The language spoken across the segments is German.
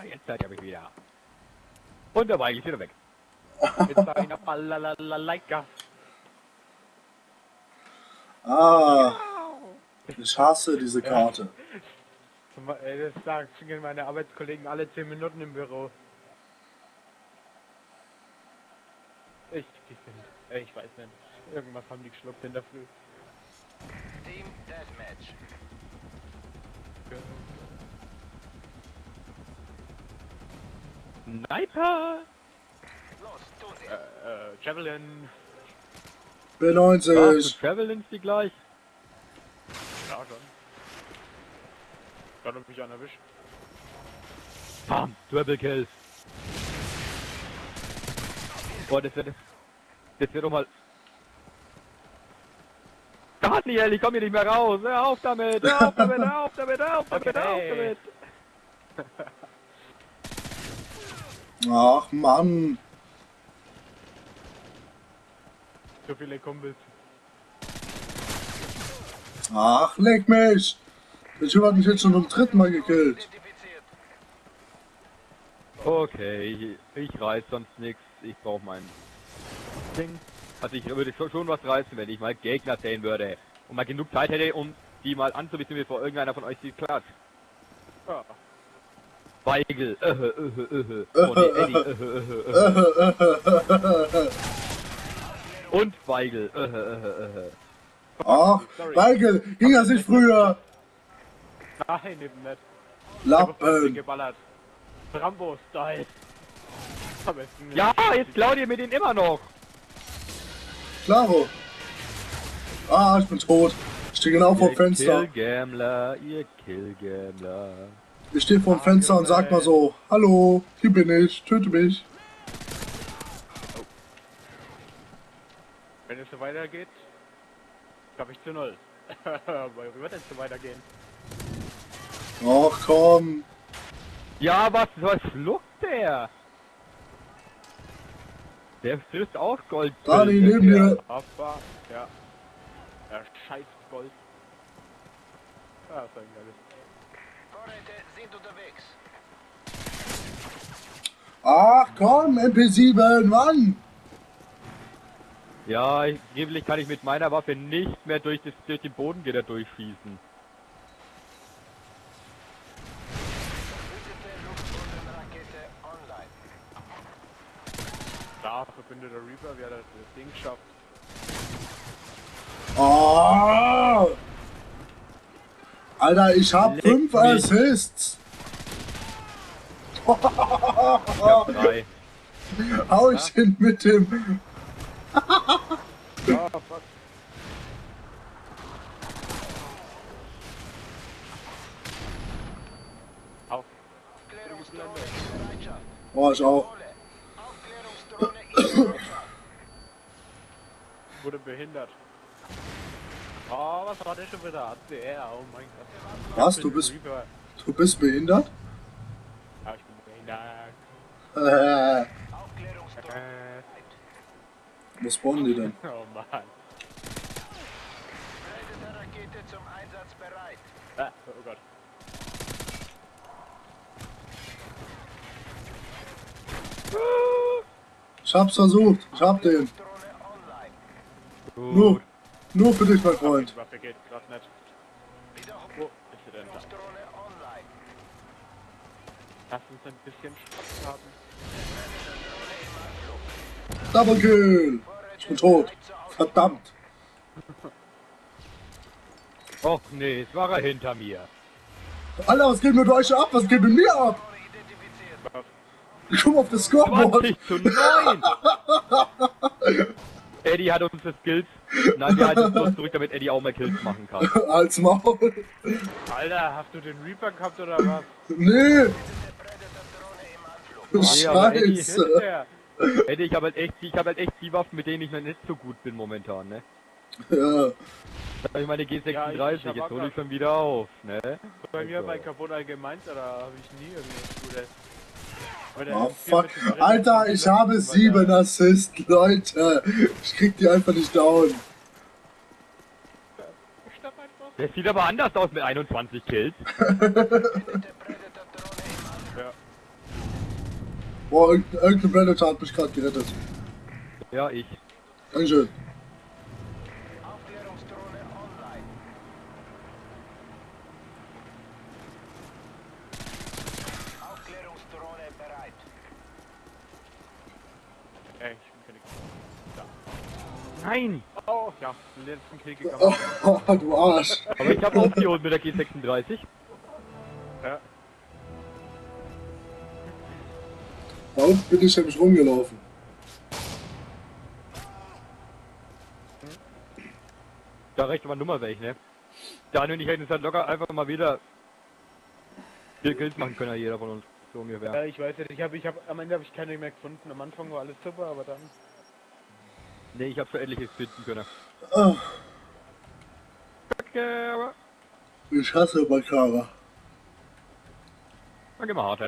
jetzt seid ihr mich wieder. Und der Weigel ist wieder weg. Mit seiner Balalaika. Ah, ich hasse diese Karte. Das sagen meine Arbeitskollegen alle 10 Minuten im Büro. Ich weiß nicht. Irgendwas haben die geschluckt in der Früh. Team Deathmatch. Sniper! Los, tun sie. Javelin. B90. Javelins die gleich? Ja, schon. Kann mich an erwischt. Bam! Triple Kills. Boah, das wird doch mal... Daniel, ich komm hier nicht mehr raus! Hör auf damit! Hör auf damit! Hör auf damit! Hör auf damit! Hör auf damit! Ach Mann. So viele Kumpels. Ach, leck mich. Der Typ hat mich jetzt schon zum 3. Mal gekillt. Identifiziert. Okay, ich reiß sonst nichts. Ich brauch mein Ding. Also ich würde schon was reißen, wenn ich mal Gegner sehen würde. Und mal genug Zeit hätte, um die mal anzubieten, bevor irgendeiner von euch sie klatscht. Ja. Weigel, oh nee, Eddie, Und Weigel, Ach, Weigel, ging das nicht früher? Nein, eben nicht. Lappen. Geballert. Rambo-Style. Ja, jetzt klaut ihr mir den immer noch. Klaro. Ah, ich bin tot. Ich stehe genau vor dem Fenster. Killgambler, ihr Killgambler. Ich stehe vor dem Fenster und sag mal so, hallo, hier bin ich, töte mich. Wenn es so weitergeht, glaube ich zu 0. Wie wird es so weitergehen? Ach komm. Ja, was schluckt der? Der frisst auch Gold. Dani, neben mir. Aber, ja. Er scheißt Gold. Ja, ist ein geiles. Vorräte sind unterwegs. Ach komm, MP7, Mann. Ja, angeblich kann ich mit meiner Waffe nicht mehr durch den Bodengitter durchschießen. Physische Luftbodenrakete online. Da verbündeter Reaper, wie hat er das Ding geschafft? Oh. Alter, ich hab 5 Assists. Ich hab 3. Hau ich hin mit dem... Ja, fuck. Auf. Aufklärungsdrohne in Bereitschaft. Oh, ich auch. Aufklärungsdrohne in Bereitschaft. Wurde behindert. Oh, was war der schon wieder? ACR, oh mein Gott. Was? Ich Du bin bist Reaper. behindert? Ja, ich bin behindert. Aufklärungsdrohne. Wo spawnen die denn? Oh Mann. Predator-Rakete zum Einsatz bereit. Ah, oh Gott. Ich hab's versucht. Ich hab den. Drohne online. Nur für dich, mein Freund. Die Waffe geht grad nicht. Wo ist sie denn da? Drohne online. Lass uns ein bisschen Spaß haben. Double Kill. Ich bin tot. Verdammt. Och nee, es war er hinter mir. Alter, was geht mit euch ab? Was geht mit mir ab? Identifiziert. Ich komm auf das Scoreboard. 20:9! Eddie hat uns das Skills. Nein, wir halten uns bloß zurück, damit Eddie auch mal Kills machen kann. Als Maul. Alter, hast du den Reaper gehabt oder was? Nee. Nee, aber Eddie, Scheiße. Eddie, ich habe halt echt die Waffen, mit denen ich noch nicht so gut bin momentan, ne? Ja. Da hab ich meine G36, Ja, ich hab jetzt auch hole ich grad- schon wieder auf, ne? Bei mir Also. bei Kaputt allgemein, da habe ich nie irgendwas Gutes. Oder Oh viel fuck. mit dem Rennen- Alter, ich habe 7 Assists, Leute. Ich krieg die einfach nicht down. Ich stopp einfach. Der sieht aber anders aus mit 21 Kills. Ja. Boah, irgendein Predator hat mich gerade gerettet. Ja, ich. Dankeschön. Aufklärungsdrohne online. Aufklärungsdrohne bereit. Ich bin keine da. Nein! Oh, ja, den letzten Kill gegangen. Oh, du Arsch. Aber ich habe aufgeholt mit der G36. Ja. Da unten bin ich nämlich rumgelaufen. Da recht mal Nummer weg, ne? Daniel und ich hätten jetzt halt locker einfach mal wieder 4 Kills machen können, jeder von uns. So ungefähr. Ja, ich weiß nicht, am Ende habe ich keine mehr gefunden. Am Anfang war alles super, aber dann. Ne, ich habe schon etliches finden können. Ah, Okay, aber ich hasse Bakara. dann gehen wir hart.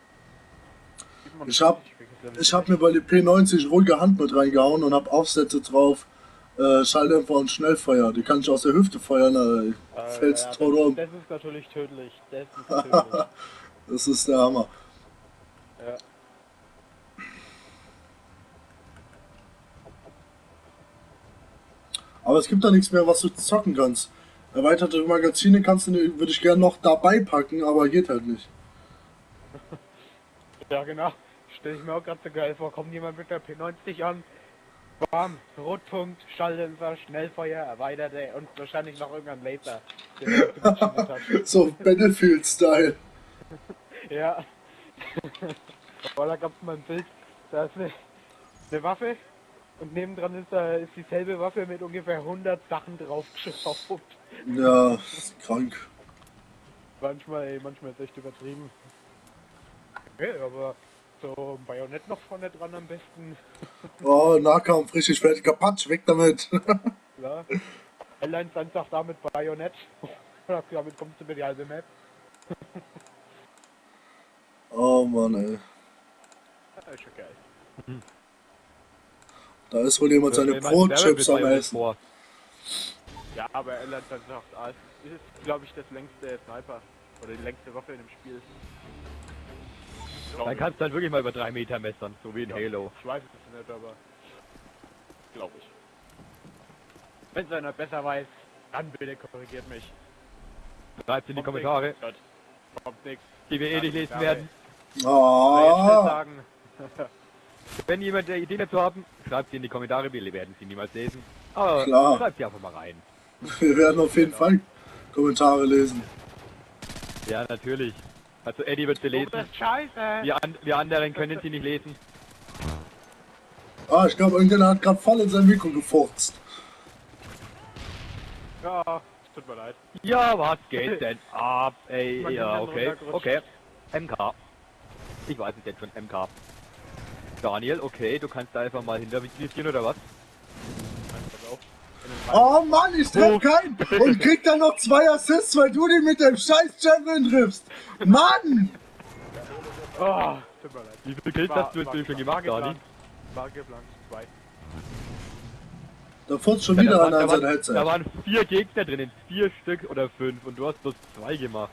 Ich hab mir bei der P90 ruhige Hand mit reingehauen und hab Aufsätze drauf. Schalldämpfer und Schnellfeuer. Die kann ich aus der Hüfte feuern, fällst Ja, tot um. das ist natürlich tödlich. Das ist tödlich. Das ist der Hammer. Ja. Aber es gibt da nichts mehr, was du zocken kannst. Erweiterte Magazine würde ich gerne noch dabei packen, aber geht halt nicht. Ja, genau. Stell ich mir auch gerade so geil vor. Kommt jemand mit der P90 an. Bam, Rotpunkt, Schalldämpfer, Schnellfeuer, erweiterte und wahrscheinlich noch irgendein Laser. Den er mitgeschnitten hat. So Battlefield-Style. Ja. Boah, da gab's mal ein Bild. Da ist eine Waffe und nebendran ist dieselbe Waffe mit ungefähr 100 Sachen draufgeschraubt. Ja, ist krank. Manchmal ist echt übertrieben. Okay, aber so ein Bajonett noch vorne dran am besten. Oh, Nahkampf, richtig fertiger Patsch, weg damit. Klar. Airlines dann sagt damit Bajonett. Damit kommst du über die halbe Map. Oh Mann, ey. Ja, ist schon geil. Da ist wohl jemand seine Brotchips am Essen. Ja, aber Airlines dann sagt, es ist, glaube ich, das längste Sniper. Oder die längste Waffe in dem Spiel. Dann kannst du halt wirklich mal über 3 Meter messern, so wie in Ja, Halo. Ich weiß es nicht, aber glaube ich. Wenn es einer besser weiß, dann bitte korrigiert mich. Schreibt in die Kommentare, Kommt nix. die wir eh nicht lesen werden. Jetzt Oh, sagen. Wenn jemand der Idee dazu haben, schreibt sie in die Kommentare, wir werden sie niemals lesen. Aber Klar. schreibt sie einfach mal rein. wir werden auf jeden Fall Kommentare lesen. Ja, natürlich. Also Eddie wird sie Du lesen. bist scheiße. Wir anderen können sie nicht lesen. Ah, ich glaube, irgendjemand hat gerade voll in sein Mikro gefurzt. Ja, tut mir leid. Ja, was geht denn ab? Ey, Man ja, kann okay. runtergerutscht. Okay. MK. Ich weiß es jetzt schon, MK. Daniel, okay, du kannst da einfach mal hintervisieren oder was? Pass auf. Oh Mann, ich treff keinen und krieg dann noch 2 Assists, weil du den mit dem scheiß Javelin triffst. Mann! Oh, tut mir leid. Wie viele Kills hast du jetzt schon gemacht, Dani? War geplant, 2. Da furzt schon wieder einer an sein Da Headset. waren 4 Gegner drinnen, 4 Stück oder 5 und du hast bloß 2 gemacht.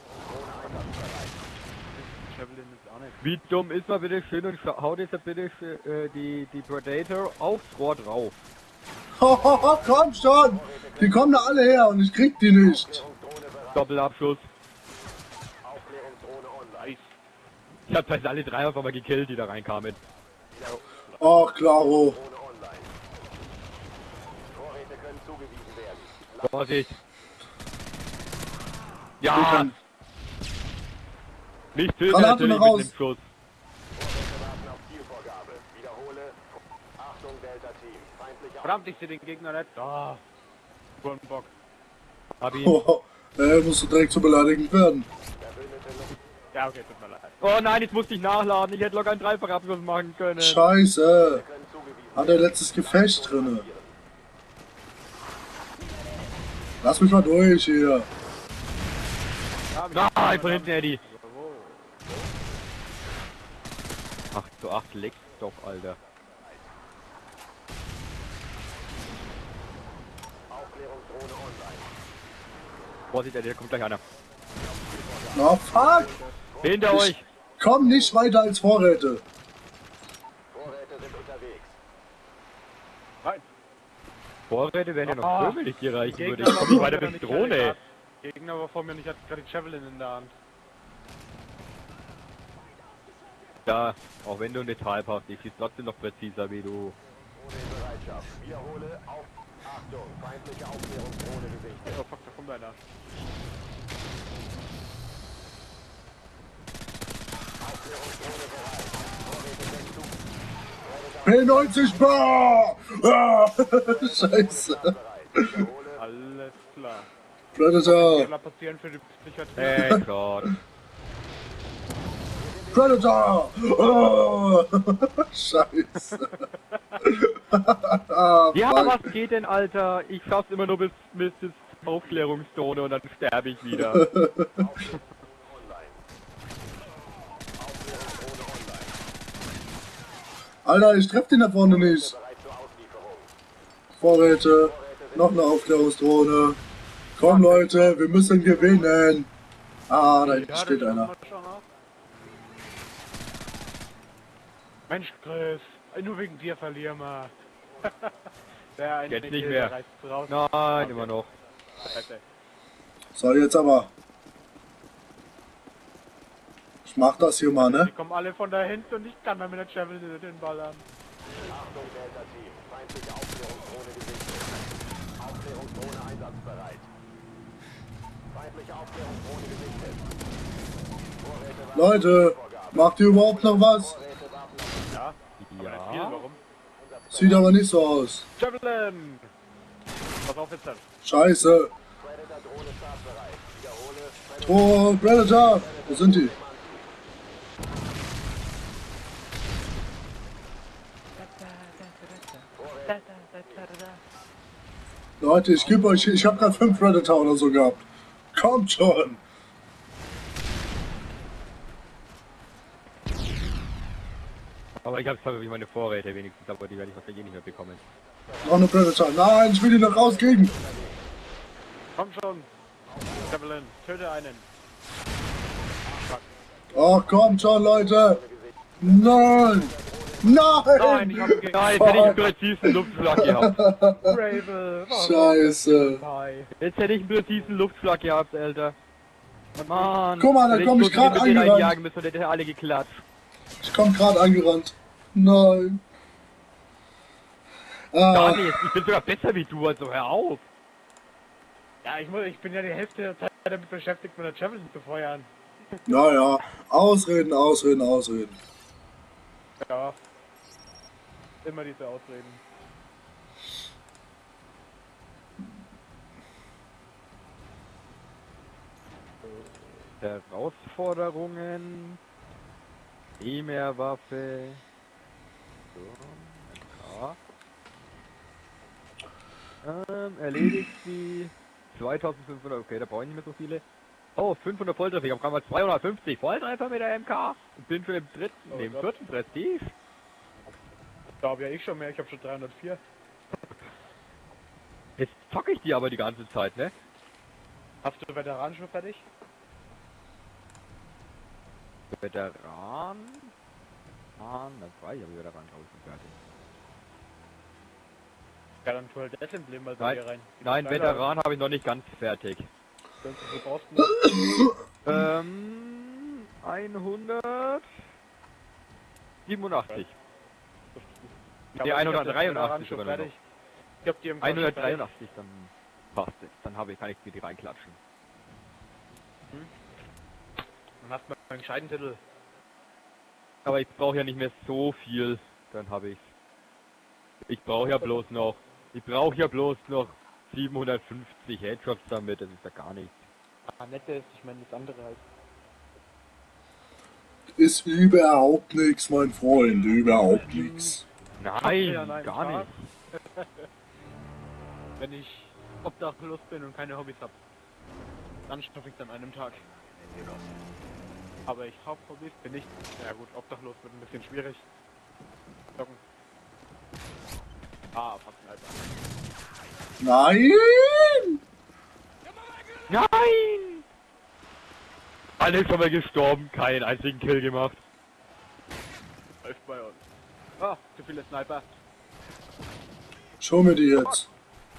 Javelin ist auch nicht. Wie dumm ist man bitte schön und haut jetzt bitte die Predator aufs Rohr drauf. Hohoho, komm schon! Die kommen da alle her und ich krieg die nicht. Doppelabschuss. Aufklärungsdrohne online. Nice. Ich hab halt alle 3 einfach mal gekillt, die da reinkamen. Ach, klaro. Drohne online. Vorräte können zugewiesen werden. Vorsicht. Ich Ja, kann- nicht töten Granate natürlich noch mit raus. dem Schuss. Vorräte warten auf Zielvorgabe. Wiederhole. Achtung, Delta-Team. Feindliche Verdammt, ich sehe den Gegner nicht. Ah. Bock. Hab ihn. Oh, musst du direkt zu beleidigend werden. Verbündete Luft. Ja, okay, tut mir leid. Oh nein, jetzt musste ich nachladen. Ich hätte locker einen Dreifachabschuss machen können. Scheiße. Können zugewiesen Hat er letztes Gefecht drinne. Lass mich mal durch hier. Nein, von hinten, Eddie. 8:8 leckt doch, Alter. Aufklärungsdrohne online. Vorsicht, Eddie, da kommt gleich einer. Na fuck! Hinter euch! Komm nicht weiter als Vorräte. Vorräte werden ja noch Ah, schön, wenn ich die reichen Gegner würde. Ich komme nicht war weiter vor mir bis noch Drohne. nicht Gegner war vor mir nicht, hat gerade die Javelin in der Hand. Ja, auch wenn du ein Detail hast, ich schieß trotzdem noch präziser wie du. Drohne in Bereitschaft. Wiederhole auf. Achtung, feindliche Aufklärungsdrohne gesichtet. Oh fuck, da kommt einer. Aufklärungsdrohne bereit. Vorräte P90 wegzug. Bar! Ah, Scheiße. Bereit. Wiederhole. Alles klar. Predator! Fehler passieren für die Psychiatrie. Headshot. Predator! Oh, Scheiße. Ja, Fuck. was geht denn, Alter? Ich schaff's immer nur bis Aufklärungszone und dann sterbe ich wieder. Online. Aufklärungsdrohne online. Alter, ich treff den da vorne nicht. Bereit zur Auslieferung. Vorräte, noch eine Aufklärungsdrohne. Komm Leute, wir müssen gewinnen. Ah, da hinten steht einer. Mensch, Chris, nur wegen dir verlieren wir. Der eine Jetzt nicht Kill, mehr. der reißt raus. Nein, immer noch. Scheiße. So, jetzt aber. Ich mach das hier mal, Die ne? kommen alle von da hinten und ich kann dann mit der Javelin den ballern. Achtung, Delta-Team. Feindliche Aufklärungsdrohne gesichtet. Aufklärungsdrohne einsatzbereit. Feindliche Aufklärungsdrohne gesichtet. Vorräte warten. Leute, macht ihr überhaupt noch was? Vorräte warten. Ja, aber nicht viel, Ja. warum? Sieht aber nicht so aus. Javelin! Pass auf jetzt. Scheiße. Predator-Drohne startbereit. Wiederhole. Oh, Predator! Wo sind die? Leute, ich gebe euch, ich habe gerade 5 Predator oder so gehabt. Kommt schon! Aber ich hab's wie meine Vorräte wenigstens, aber die werde ich wahrscheinlich eh nicht mehr bekommen. Noch eine Predator. Nein, ich will die noch rauskriegen. Komm schon! Javelin, töte einen. Ach, kommt schon, Leute. Nein! Nein, Nein! ich hab Nein, jetzt hätte ich einen präzisen Luftschlag gehabt. Gravel! Scheiße. Hi. Jetzt hätte ich einen präzisen Luftschlag gehabt, Alter. Mann. Guck mal, da Hätte komm ich bloß grad mit denen angerannt. einjagen müssen und hätte alle geklatscht. Ich komm gerade angerannt. Nein. Ah, Daniel, ich bin sogar besser wie du, also hör auf. Ja, ich bin ja die Hälfte der Zeit damit beschäftigt, mit der Javelin zu feuern. ja, ja. Ausreden, ausreden, ausreden. Ja. Immer diese Ausreden. Herausforderungen. Primärwaffe. So, MK. Erledigt sie. 2500, okay, da brauche ich nicht mehr so viele. Oh, 500 Volltreffer, ich habe gerade mal 250 Volltreffer mit der MK. Und bin schon im dritten, Oh nee, im Gott. vierten Prestige. Da habe ja ich schon mehr, ich habe schon 304. Jetzt zocke ich die aber die ganze Zeit, ne? Hast du Veteran schon fertig? Veteran. Das war ich aber Veteran, glaube ich, schon fertig. Ja, dann tu halt das Emblem mal bei Nein, dir rein. nein, Veteran habe ich noch nicht ganz fertig. Du brauchst noch 187. Ja, Nee, aber ich hab den 183 Veteran schon sogar noch. fertig. Ich hab die im Kasten fertig. 183, dann passt es. Dann kann ich mir die reinklatschen. Dann hast du mal einen gescheiten Titel. Aber ich brauche ja nicht mehr so viel, dann habe ich's. Ich brauche ja bloß noch 750 Headshots damit, das ist ja gar nichts. Ah, nette ist, ich meine das andere halt. Ist überhaupt nichts, mein Freund. Überhaupt nichts. Nein, Ja, nein, gar Spaß. nicht. Wenn ich obdachlos bin und keine Hobbys hab, dann schaffe ich es an einem Tag. Aber ich hab Hobbys, bin nicht. Ja gut, obdachlos wird ein bisschen schwierig. Zocken. Ah, fast ein Alter. Nein! Nein! Alle schon mal gestorben, keinen einzigen Kill gemacht. Läuft bei uns. Ah, zu viele Sniper. Show mir die jetzt.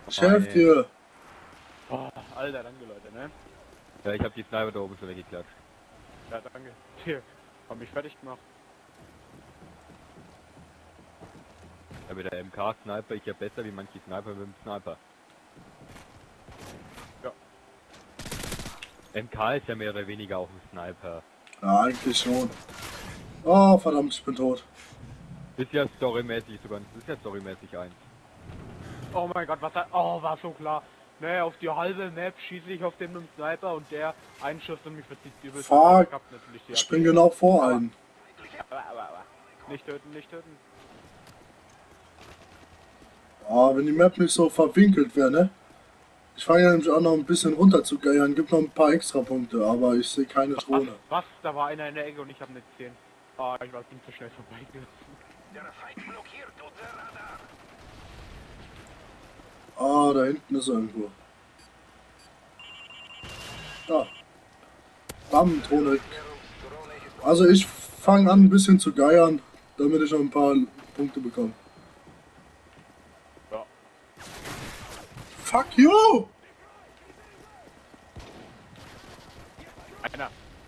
Ich helfe dir. Oh, Alter, danke Leute, ne? Ja, ich hab die Sniper da oben schon weggeklatscht. Ja, danke. Hier, hab mich fertig gemacht. Ja, mit der MK-Sniper ich ja besser wie manche Sniper mit dem Sniper. Ja. MK ist ja mehr oder weniger auch ein Sniper. Ja, eigentlich schon. Oh, verdammt, ich bin tot. Ist ja storymäßig sogar, ist ja storymäßig eins. Oh mein Gott, was da... Oh, war so klar. Ne, auf die halbe Map schieße ich auf den mit dem Sniper und der einen Schuss und mich verzieht übelst. Fuck. Ich hab natürlich die Ich bin genau vor einem. Aber. Nicht töten, nicht töten. Ah, wenn die Map nicht so verwinkelt wäre, ne? Ich fange ja nämlich auch noch ein bisschen runter zu geiern. Gibt noch ein paar extra Punkte, aber ich sehe keine Drohne. Was? Da war einer in der Ecke und ich habe nicht gesehen. Ah, ich war zu schnell vorbeigelaufen. Der Feind blockiert unser Radar. Ah, da hinten ist er irgendwo. Ja. Bam, Drohne. Also ich fange an ein bisschen zu geiern, damit ich noch ein paar Punkte bekomme. Ja. Fuck you! Einer.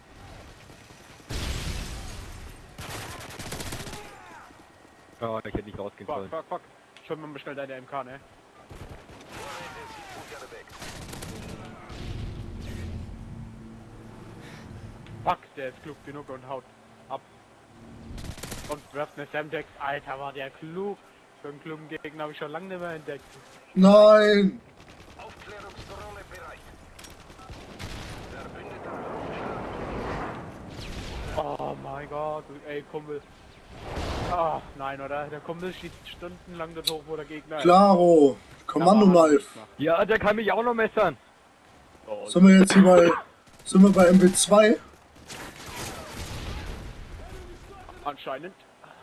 Oh, ich hätte nicht rausgehen sollen. Fuck. Ich hol mir mal schnell deine MK, ne? Fuck, der ist klug genug und haut ab. Und wirft eine Semtex. Alter, war der klug. So einen klugen Gegner habe ich schon lange nicht mehr entdeckt. Nein! Aufklärungsdrohne bereit. Oh mein Gott, ey Kumpel. Ach nein, oder? Der Kumpel schießt stundenlang dort hoch, wo der Gegner ist. Klaro! Kommando-Knife! Ja, der kann mich auch noch messern. Oh, Sind wir jetzt hier bei... Sind wir bei MW2? anscheinend.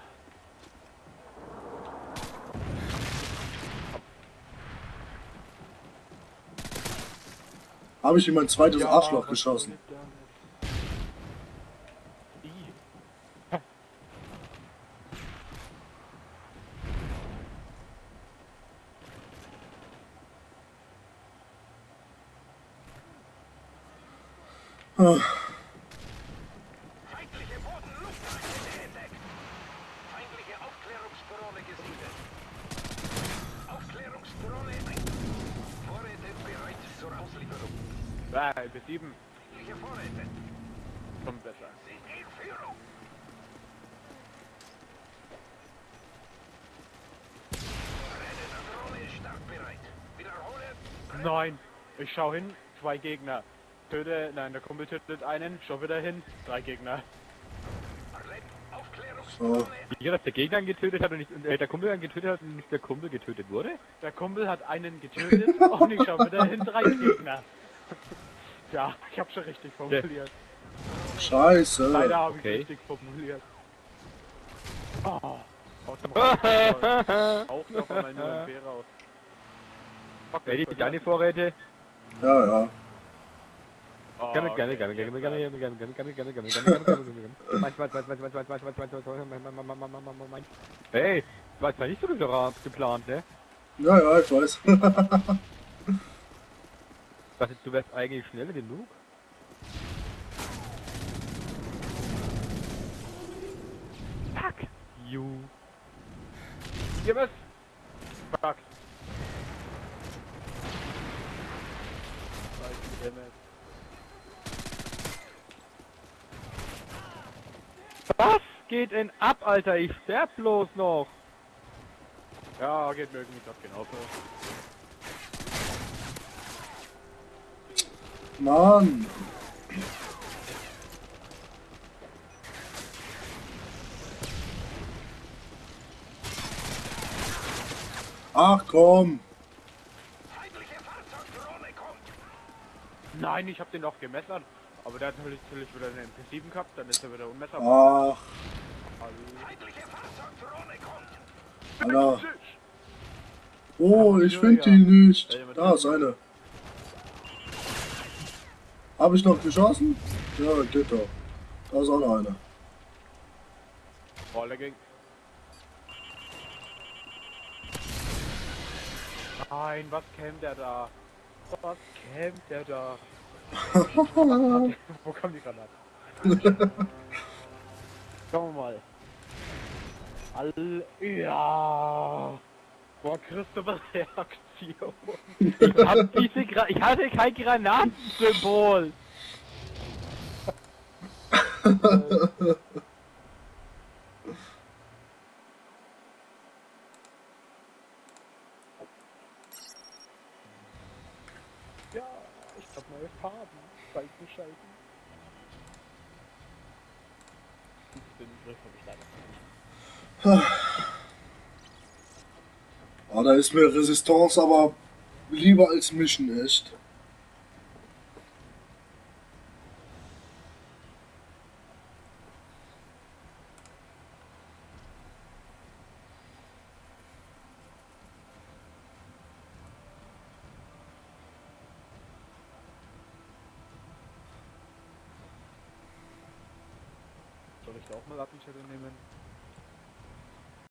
Habe ich ihm mein zweites Ja, Arschloch was geschossen. soll ich damit? Ih. Ah, Feindliche Boden-Luftrakete entdeckt. Feindliche Aufklärungsdrohne gesichtet. Aufklärungsdrohne ein. Vorräte bereit zur Auslieferung. Ja, B7. Feindliche Vorräte. Kommt besser. Sind in Führung. Predator-Drohne startbereit. Wiederhole. Nein, ich schau hin, 2 Gegner. Töte, nein, der Kumpel tötet einen, schau wieder hin, 3 Gegner. so. Wie dass der Gegner ihn getötet hat und nicht, der Kumpel ihn getötet hat und nicht der Kumpel getötet wurde? Der Kumpel hat einen getötet und ich schau wieder hin, 3 Gegner. Ja, ich hab schon richtig formuliert. Scheiße. Leider habe ich Okay. richtig formuliert. Oh, aus dem Raum. Auch noch einmal nur ein Bär raus. Fuck, Wer die deine Vorräte? Ja, ja. Oh, Gerne. Hey, das war zwar nicht so geplant, ne? Ja, ja, ich weiß. Ich dachte, du wärst eigentlich schnell genug. Fuck you. Hier was? Fuck. Was geht denn ab, Alter? Ich sterb bloß noch. Ja, geht mir irgendwie doch genauso. Mann. Ach komm. Feindliche Fahrzeugdrohne kommt. Nein, ich hab den doch gemessert. Aber der hat natürlich wieder eine MP7 gehabt, dann ist er wieder unmesserbar. Ach, Feindliche Fahrzeugdrohne kommt. Alter. Oh, ich finde ihn nicht. Da ist eine. Habe ich noch geschossen? Ja, geht doch. Da ist auch noch eine. Rolle ging. Nein, was kämmt der da? Was kämmt der da? Wo kommen die Granaten? Schauen wir mal. Ja. Boah, Christopher Reaktion. Ich hatte kein Granatensymbol. Ja, ich hab neue Farben. Freigeschalten. Den Begriff hab ich leider nicht. Ah, da ist mir Resistance aber lieber als Mission, echt. Soll ich da auch mal Lattenschelle nehmen?